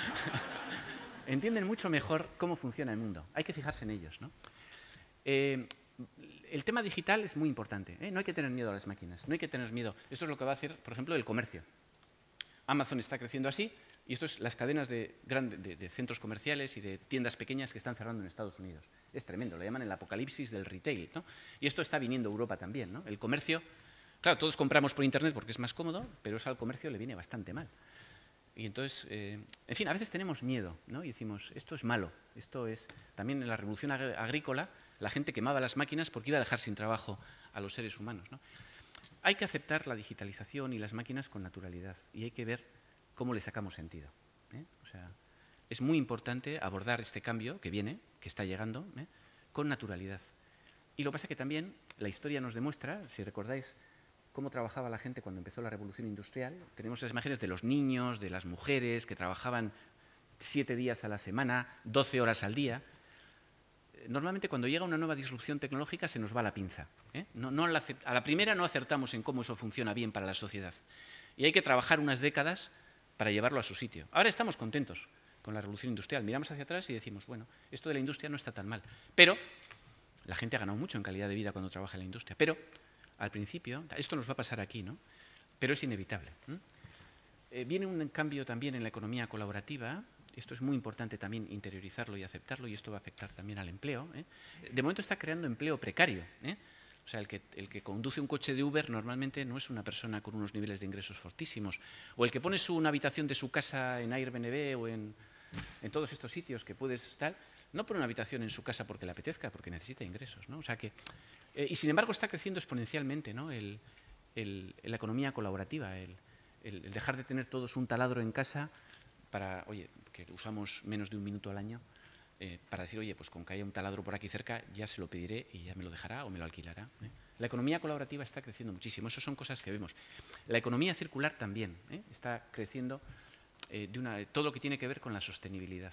entienden mucho mejor cómo funciona el mundo. Hay que fijarse en ellos, ¿no? Eh, el tema digital es muy importante, ¿eh? No hay que tener miedo a las máquinas, no hay que tener miedo. Esto es lo que va a hacer, por ejemplo, el comercio. Amazon está creciendo así y esto es las cadenas de, grande, de, de centros comerciales y de tiendas pequeñas que están cerrando en Estados Unidos. Es tremendo, lo llaman el apocalipsis del retail, ¿no? Y esto está viniendo a Europa también, ¿no? El comercio, claro, todos compramos por Internet porque es más cómodo, pero eso al comercio le viene bastante mal. Y entonces, eh, en fin, a veces tenemos miedo, ¿no? Y decimos, esto es malo, esto es… También en la revolución ag agrícola, la gente quemaba las máquinas porque iba a dejar sin trabajo a los seres humanos, ¿no? Hay que aceptar la digitalización y las máquinas con naturalidad y hay que ver cómo le sacamos sentido. ¿eh? O sea, es muy importante abordar este cambio que viene, que está llegando, ¿eh? con naturalidad. Y lo que pasa es que también la historia nos demuestra, si recordáis cómo trabajaba la gente cuando empezó la revolución industrial, tenemos las imágenes de los niños, de las mujeres que trabajaban siete días a la semana, doce horas al día. Normalmente cuando llega una nueva disrupción tecnológica se nos va la pinza. ¿eh? No, no a, la, a la primera no acertamos en cómo eso funciona bien para la sociedad. Y hay que trabajar unas décadas para llevarlo a su sitio. Ahora estamos contentos con la revolución industrial. Miramos hacia atrás y decimos, bueno, esto de la industria no está tan mal. Pero la gente ha ganado mucho en calidad de vida cuando trabaja en la industria. Pero al principio, esto nos va a pasar aquí, ¿no? Pero es inevitable. ¿eh? Eh, viene un cambio también en la economía colaborativa. Esto es muy importante también interiorizarlo y aceptarlo y esto va a afectar también al empleo. ¿eh? De momento está creando empleo precario. ¿eh? O sea, el que, el que conduce un coche de Uber normalmente no es una persona con unos niveles de ingresos fortísimos. O el que pone su, una habitación de su casa en Airbnb o en, en todos estos sitios que puedes tal, no pone una habitación en su casa porque le apetezca, porque necesita ingresos. ¿no? O sea que, eh, y sin embargo está creciendo exponencialmente, ¿no? el, el, la economía colaborativa, el, el, el dejar de tener todos un taladro en casa para, oye, que usamos menos de un minuto al año, eh, para decir, oye, pues con que haya un taladro por aquí cerca, ya se lo pediré y ya me lo dejará o me lo alquilará. ¿eh? La economía colaborativa está creciendo muchísimo, eso son cosas que vemos. La economía circular también ¿eh? está creciendo, eh, de una, todo lo que tiene que ver con la sostenibilidad.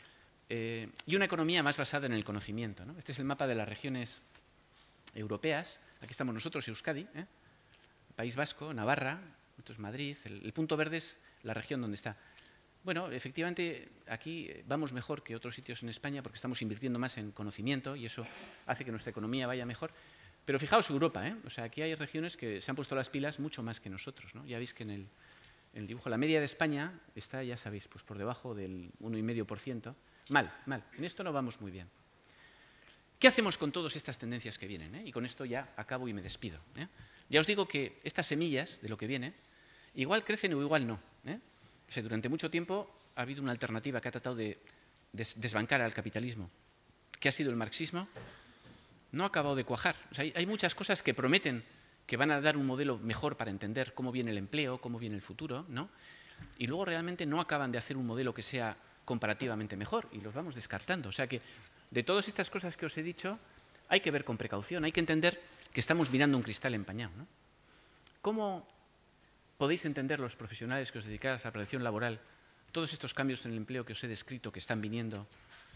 Eh, y una economía más basada en el conocimiento. ¿no? Este es el mapa de las regiones europeas, aquí estamos nosotros, Euskadi, ¿eh? País Vasco, Navarra, esto es Madrid, el, el punto verde es la región donde está. Bueno, efectivamente, aquí vamos mejor que otros sitios en España porque estamos invirtiendo más en conocimiento y eso hace que nuestra economía vaya mejor. Pero fijaos Europa, ¿eh? O sea, aquí hay regiones que se han puesto las pilas mucho más que nosotros, ¿no? Ya veis que en el, en el dibujo la media de España está, ya sabéis, pues por debajo del uno coma cinco por ciento. Mal, mal. En esto no vamos muy bien. ¿Qué hacemos con todas estas tendencias que vienen? ¿eh? Y con esto ya acabo y me despido. ¿eh? Ya os digo que estas semillas de lo que viene, igual crecen o igual no. ¿eh? O sea, durante mucho tiempo ha habido una alternativa que ha tratado de des desbancar al capitalismo, que ha sido el marxismo, no ha acabado de cuajar. O sea, hay, hay muchas cosas que prometen que van a dar un modelo mejor para entender cómo viene el empleo, cómo viene el futuro, ¿no? Y luego realmente no acaban de hacer un modelo que sea comparativamente mejor y los vamos descartando. O sea que de todas estas cosas que os he dicho hay que ver con precaución, hay que entender que estamos mirando un cristal empañado. ¿no? ¿Cómo podéis entender los profesionales que os dedicáis a la prevención laboral todos estos cambios en el empleo que os he descrito, que están viniendo?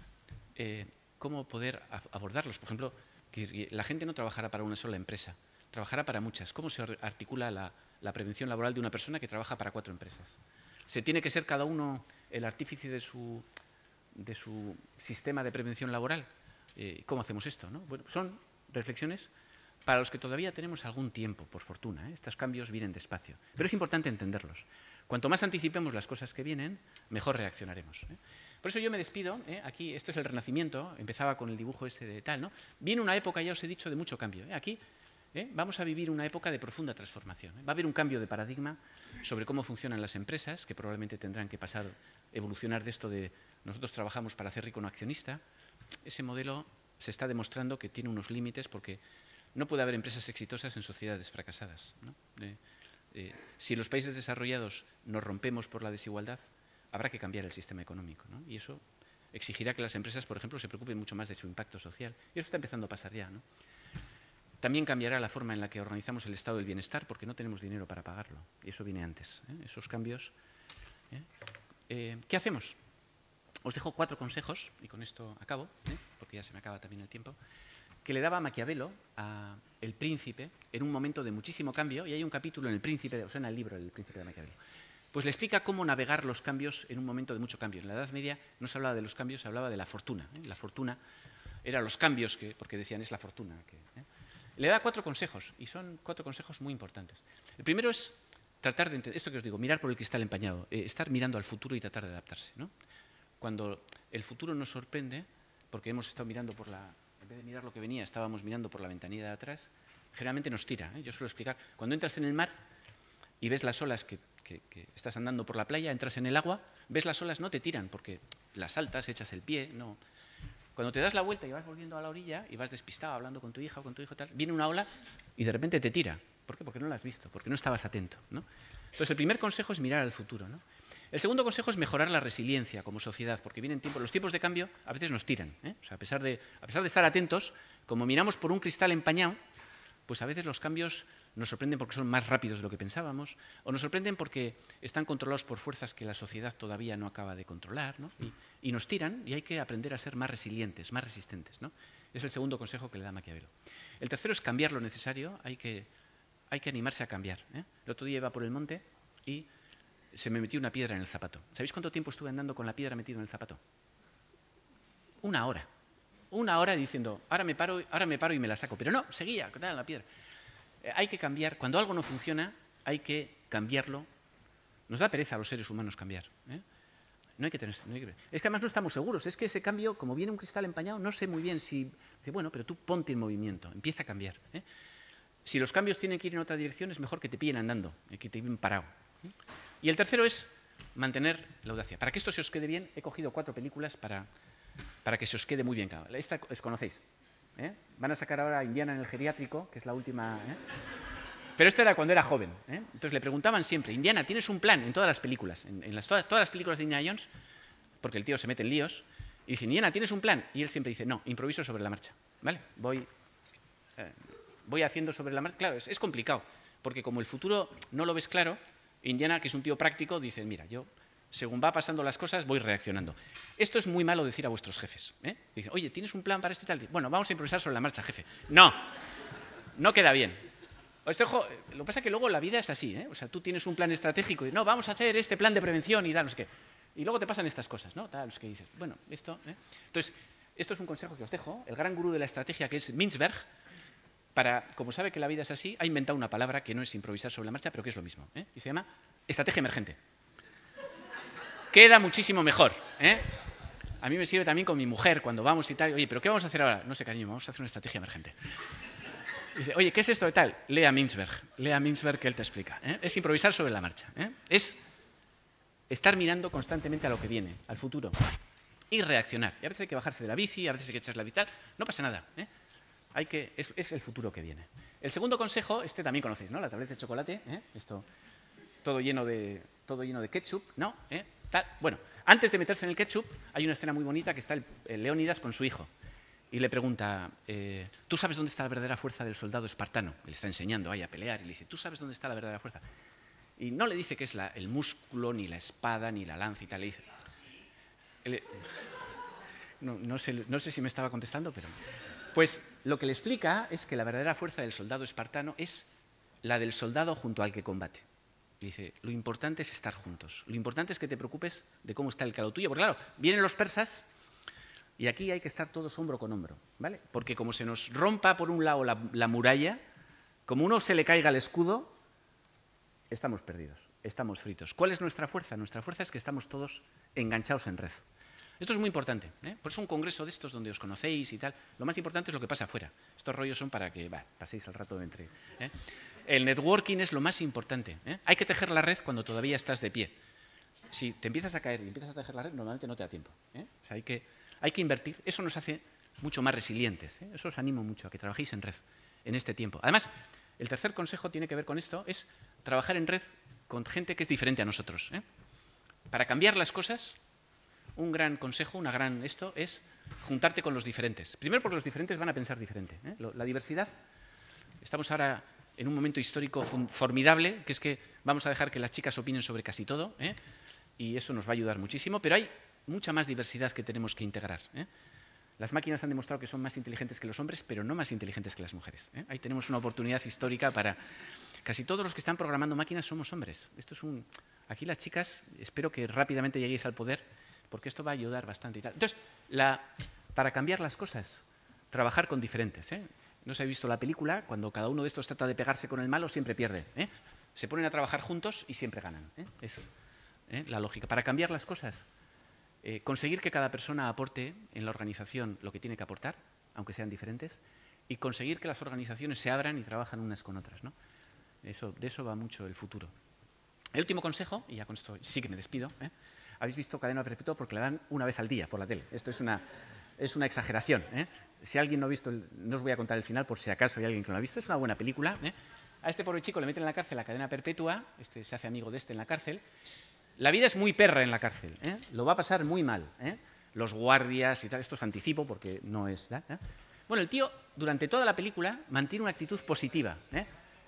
Eh, ¿Cómo poder abordarlos? Por ejemplo, que la gente no trabajará para una sola empresa, trabajará para muchas. ¿Cómo se articula la, la prevención laboral de una persona que trabaja para cuatro empresas? ¿Se tiene que ser cada uno el artífice de su, de su sistema de prevención laboral? Eh, ¿Cómo hacemos esto? ¿no? Bueno, son reflexiones para los que todavía tenemos algún tiempo, por fortuna. ¿eh? Estos cambios vienen despacio. Pero es importante entenderlos. Cuanto más anticipemos las cosas que vienen, mejor reaccionaremos. ¿eh? Por eso yo me despido. ¿eh? Aquí, esto es el Renacimiento, empezaba con el dibujo ese de tal. ¿no? Viene una época, ya os he dicho, de mucho cambio. ¿eh? Aquí ¿eh? vamos a vivir una época de profunda transformación. ¿eh? Va a haber un cambio de paradigma sobre cómo funcionan las empresas, que probablemente tendrán que pasar, evolucionar de esto de nosotros trabajamos para hacer rico no accionista. Ese modelo se está demostrando que tiene unos límites porque no puede haber empresas exitosas en sociedades fracasadas. ¿no? Eh, eh, si los países desarrollados nos rompemos por la desigualdad, habrá que cambiar el sistema económico, ¿no? Y eso exigirá que las empresas, por ejemplo, se preocupen mucho más de su impacto social. Y eso está empezando a pasar ya, ¿no? También cambiará la forma en la que organizamos el estado del bienestar, porque no tenemos dinero para pagarlo. Y eso viene antes, ¿eh? Esos cambios. ¿eh? Eh, ¿Qué hacemos? Os dejo cuatro consejos, y con esto acabo, ¿eh? porque ya se me acaba también el tiempo, que le daba Maquiavelo al Príncipe en un momento de muchísimo cambio, y hay un capítulo en El Príncipe, o sea, en el libro El Príncipe de Maquiavelo. Pues le explica cómo navegar los cambios en un momento de mucho cambio. En la Edad Media no se hablaba de los cambios, se hablaba de la fortuna. ¿eh? La fortuna eran los cambios, que, porque decían es la fortuna. Que, ¿eh? Le da cuatro consejos, y son cuatro consejos muy importantes. El primero es tratar de entender, esto que os digo, mirar por el cristal empañado, eh, estar mirando al futuro y tratar de adaptarse, ¿no? Cuando el futuro nos sorprende, porque hemos estado mirando por la, en vez de mirar lo que venía, estábamos mirando por la ventanilla de atrás, generalmente nos tira. ¿eh? Yo suelo explicar, cuando entras en el mar y ves las olas que, que, que estás andando por la playa, entras en el agua, ves las olas, no te tiran, porque las saltas, echas el pie, no. Cuando te das la vuelta y vas volviendo a la orilla y vas despistado hablando con tu hija o con tu hijo, tal, viene una ola y de repente te tira. ¿Por qué? Porque no la has visto, porque no estabas atento, ¿no? Entonces, el primer consejo es mirar al futuro, ¿no? El segundo consejo es mejorar la resiliencia como sociedad, porque vienen tiempos, los tiempos de cambio a veces nos tiran, ¿eh? O sea, a pesar de, a pesar de estar atentos, como miramos por un cristal empañado, pues a veces los cambios nos sorprenden porque son más rápidos de lo que pensábamos, o nos sorprenden porque están controlados por fuerzas que la sociedad todavía no acaba de controlar, ¿no? y, y nos tiran, y hay que aprender a ser más resilientes, más resistentes, ¿no? Es el segundo consejo que le da Maquiavelo. El tercero es cambiar lo necesario, hay que, hay que animarse a cambiar, ¿eh? El otro día iba por el monte y se me metió una piedra en el zapato. ¿Sabéis cuánto tiempo estuve andando con la piedra metida en el zapato? Una hora. Una hora diciendo, ahora me paro, ahora me paro y me la saco. Pero no, seguía con la piedra. Eh, hay que cambiar. Cuando algo no funciona, hay que cambiarlo. Nos da pereza a los seres humanos cambiar. ¿eh? No hay que tener, no hay que, es que además no estamos seguros. Es que ese cambio, como viene un cristal empañado, no sé muy bien si... Dice, bueno, pero tú ponte en movimiento, empieza a cambiar. ¿eh? Si los cambios tienen que ir en otra dirección, es mejor que te pillen andando, que te pillen parado. ¿eh? Y el tercero es mantener la audacia. Para que esto se os quede bien, he cogido cuatro películas para, para que se os quede muy bien. Esta os conocéis. ¿eh? Van a sacar ahora Indiana en el geriátrico, que es la última... ¿eh? Pero esto era cuando era joven. ¿eh? Entonces le preguntaban siempre, Indiana, ¿tienes un plan? En todas las películas, en, en las, todas, todas las películas de Indiana Jones, porque el tío se mete en líos, y dice, Indiana, ¿tienes un plan? Y él siempre dice, no, improviso sobre la marcha. ¿Vale? Voy, eh, voy haciendo sobre la marcha. Claro, es, es complicado, porque como el futuro no lo ves claro, Indiana, que es un tío práctico, dice, mira, yo, según va pasando las cosas, voy reaccionando. Esto es muy malo decir a vuestros jefes. ¿eh? Dicen, oye, ¿tienes un plan para esto y tal? Bueno, vamos a improvisar sobre la marcha, jefe. No, no queda bien. Os dejo, lo que pasa es que luego la vida es así, ¿eh? O sea, tú tienes un plan estratégico y no, vamos a hacer este plan de prevención y tal, no sé qué. Y luego te pasan estas cosas, ¿no? Tal, los que dices, bueno, esto... ¿eh? Entonces, esto es un consejo que os dejo. El gran gurú de la estrategia, que es Mintzberg, para, como sabe que la vida es así, ha inventado una palabra que no es improvisar sobre la marcha, pero que es lo mismo, ¿eh? Y se llama estrategia emergente. Queda muchísimo mejor, ¿eh? A mí me sirve también con mi mujer cuando vamos y tal. Oye, ¿pero qué vamos a hacer ahora? No sé, cariño, vamos a hacer una estrategia emergente. Y dice, oye, ¿qué es esto de tal? Lea Mintzberg, lea Mintzberg que él te explica. ¿eh? Es improvisar sobre la marcha. ¿eh? Es estar mirando constantemente a lo que viene, al futuro, y reaccionar. Y a veces hay que bajarse de la bici, a veces hay que echarse la bici, no pasa nada. ¿eh? Hay que, es, es el futuro que viene. El segundo consejo, este también conocéis, ¿no? La tableta de chocolate, ¿eh? Esto, todo lleno de, todo lleno de ketchup, ¿no? ¿Eh? Tal. Bueno, antes de meterse en el ketchup, hay una escena muy bonita que está el, el Leónidas con su hijo. Y le pregunta, eh, ¿tú sabes dónde está la verdadera fuerza del soldado espartano? Le está enseñando ahí a pelear y le dice, ¿tú sabes dónde está la verdadera fuerza? Y no le dice que es la, el músculo, ni la espada, ni la lanza y tal. Le dice, le, no, no, sé, no sé si me estaba contestando, pero... Pues lo que le explica es que la verdadera fuerza del soldado espartano es la del soldado junto al que combate. Le dice, lo importante es estar juntos. Lo importante es que te preocupes de cómo está el caldo tuyo. Porque claro, vienen los persas... Y aquí hay que estar todos hombro con hombro, ¿vale? Porque como se nos rompa por un lado la, la muralla, como uno se le caiga el escudo, estamos perdidos, estamos fritos. ¿Cuál es nuestra fuerza? Nuestra fuerza es que estamos todos enganchados en red. Esto es muy importante, ¿eh? Por eso un congreso de estos donde os conocéis y tal, lo más importante es lo que pasa afuera. Estos rollos son para que bah, paséis el rato de entre... ¿eh? El networking es lo más importante. ¿eh? Hay que tejer la red cuando todavía estás de pie. Si te empiezas a caer y empiezas a tejer la red, normalmente no te da tiempo. ¿eh? O sea, hay que... Hay que invertir, eso nos hace mucho más resilientes. ¿eh? Eso os animo mucho a que trabajéis en red en este tiempo. Además, el tercer consejo tiene que ver con esto, es trabajar en red con gente que es diferente a nosotros. ¿eh? para cambiar las cosas, un gran consejo, una gran esto, es juntarte con los diferentes. Primero porque los diferentes van a pensar diferente, ¿eh? La diversidad, estamos ahora en un momento histórico formidable, que es que vamos a dejar que las chicas opinen sobre casi todo, ¿eh? Y eso nos va a ayudar muchísimo, pero hay mucha más diversidad que tenemos que integrar, ¿eh? Las máquinas han demostrado que son más inteligentes que los hombres, pero no más inteligentes que las mujeres, ¿eh? Ahí tenemos una oportunidad histórica para... Casi todos los que están programando máquinas somos hombres. Esto es un... Aquí las chicas, espero que rápidamente lleguéis al poder, porque esto va a ayudar bastante y tal. Entonces, la... para cambiar las cosas, trabajar con diferentes, ¿eh? No se ha visto la película, cuando cada uno de estos trata de pegarse con el malo, siempre pierde, ¿eh? Se ponen a trabajar juntos y siempre ganan, ¿eh? Es ¿eh? la lógica. Para cambiar las cosas, eh, conseguir que cada persona aporte en la organización lo que tiene que aportar, aunque sean diferentes, y conseguir que las organizaciones se abran y trabajan unas con otras, ¿no? Eso, de eso va mucho el futuro. El último consejo, y ya con esto sí que me despido, ¿eh? Habéis visto Cadena Perpetua porque la dan una vez al día por la tele. Esto es una, es una exageración, ¿eh? Si alguien no ha visto, el, no os voy a contar el final por si acaso hay alguien que no lo ha visto, es una buena película, ¿eh? A este pobre chico le meten en la cárcel a Cadena Perpetua, este se hace amigo de este en la cárcel. La vida es muy perra en la cárcel, ¿eh? Lo va a pasar muy mal, ¿eh? Los guardias y tal, esto es anticipo porque no es... ¿eh? Bueno, el tío durante toda la película mantiene una actitud positiva, ¿eh?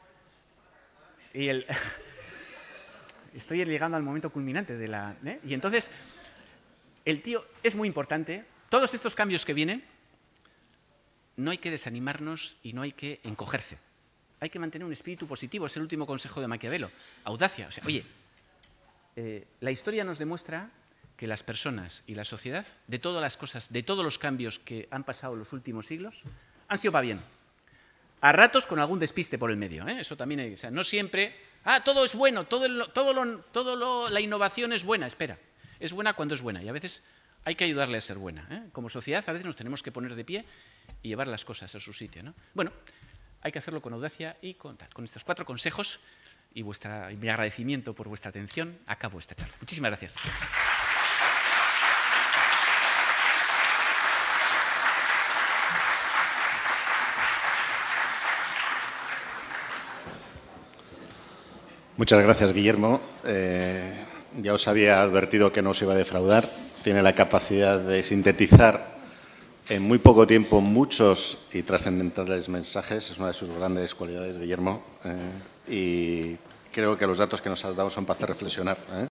Y el... Estoy llegando al momento culminante de la... ¿eh? Y entonces, el tío es muy importante. Todos estos cambios que vienen, no hay que desanimarnos y no hay que encogerse. Hay que mantener un espíritu positivo. Es el último consejo de Maquiavelo. Audacia. O sea, oye, eh, la historia nos demuestra que las personas y la sociedad, de todas las cosas, de todos los cambios que han pasado en los últimos siglos, han sido para bien. A ratos con algún despiste por el medio, ¿eh? Eso también hay, o sea, no siempre, ah, todo es bueno, todo, lo, todo, lo, todo lo, la innovación es buena, espera, es buena cuando es buena y a veces hay que ayudarle a ser buena, ¿eh? Como sociedad a veces nos tenemos que poner de pie y llevar las cosas a su sitio, ¿no? Bueno, hay que hacerlo con audacia y con, con estos cuatro consejos y, vuestra, y mi agradecimiento por vuestra atención, acabo esta charla. Muchísimas gracias. Muchas gracias, Guillermo. Eh, ya os había advertido que no os iba a defraudar. Tiene la capacidad de sintetizar en muy poco tiempo muchos y trascendentales mensajes. Es una de sus grandes cualidades, Guillermo. Eh, y creo que los datos que nos has dado son para hacer reflexionar, ¿eh?